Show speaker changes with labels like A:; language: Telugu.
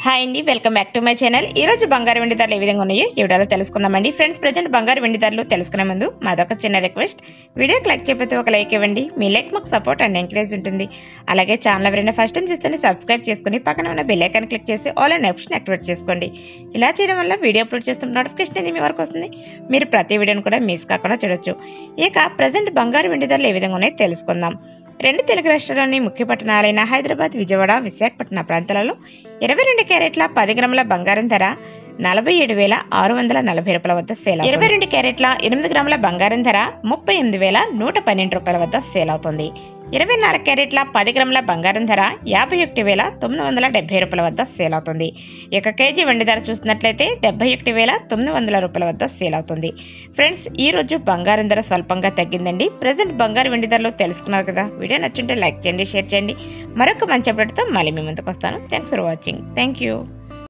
A: హాయ్ అండి, welcome back to my channel. ఈ రోజు బంగారు వెండి ధరలు ఏ విధంగా ఉన్నాయో ఈ వీడియోలో తెలుసుకుందామండి. ఫ్రెండ్స్, ప్రజెంట్ బంగారు వెండి ధరలు తెలుసుకునే ముందు మాదొక చిన్న రిక్వెస్ట్. వీడియోకి లైక్ చేయకపోతే ఒక లైక్ ఇవ్వండి. మీ లైక్ మాకు సపోర్ట్ అండ్ ఎంకరేజ్ ఉంటుంది. అలాగే ఛానల్ ఎవరైనా ఫస్ట్ టైం చూస్తుంటే సబ్స్క్రైబ్ చేసుకుని పక్కన ఉన్న బెల్ ఐకాన్ క్లిక్ చేసి ఆల్ అండ్ ఆప్షన్ యాక్టివేట్ చేసుకోండి. ఇలా చేయడం వల్ల వీడియో అప్లోడ్ చేస్తున్న నోటిఫికేషన్ అనేది మీ వరకు వస్తుంది. మీరు ప్రతి వీడియోని కూడా మిస్ కాకుండా చూడొచ్చు. ఇక ప్రజెంట్ బంగారు వెండి ధరలు ఏ విధంగా ఉన్నాయో తెలుసుకుందాం. రెండు తెలుగు రాష్ట్రాల్లోని ముఖ్య పట్టణాలైన హైదరాబాద్, విజయవాడ, విశాఖపట్నం ప్రాంతాలలో 22 క్యారెట్ల 10 గ్రాముల బంగారం ధర 47,640 రూపాయల వద్ద సేల్ అవుతుంది. 22 క్యారెట్ల 8 గ్రాముల బంగారం ధర 38,112 రూపాయల వద్ద సేల్ అవుతుంది. 24 క్యారెట్ల 10 గ్రాముల బంగారం ధర 51,970 రూపాయల వద్ద సేల్ అవుతుంది. ఇక కేజీ వెండి ధర చూసినట్లయితే 71,900 రూపాయల వద్ద సేల్ అవుతుంది. ఫ్రెండ్స్, ఈ రోజు బంగారం ధర స్వల్పంగా తగ్గిందండి. ప్రజెంట్ బంగారు వెండి ధరలు తెలుసుకున్నారు కదా. వీడియో నచ్చుంటే లైక్ చేయండి, షేర్ చేయండి. మరొక మంచి అప్డేట్తో మళ్ళీ మీ ముందుకు వస్తాను. Thanks for watching. Thank you.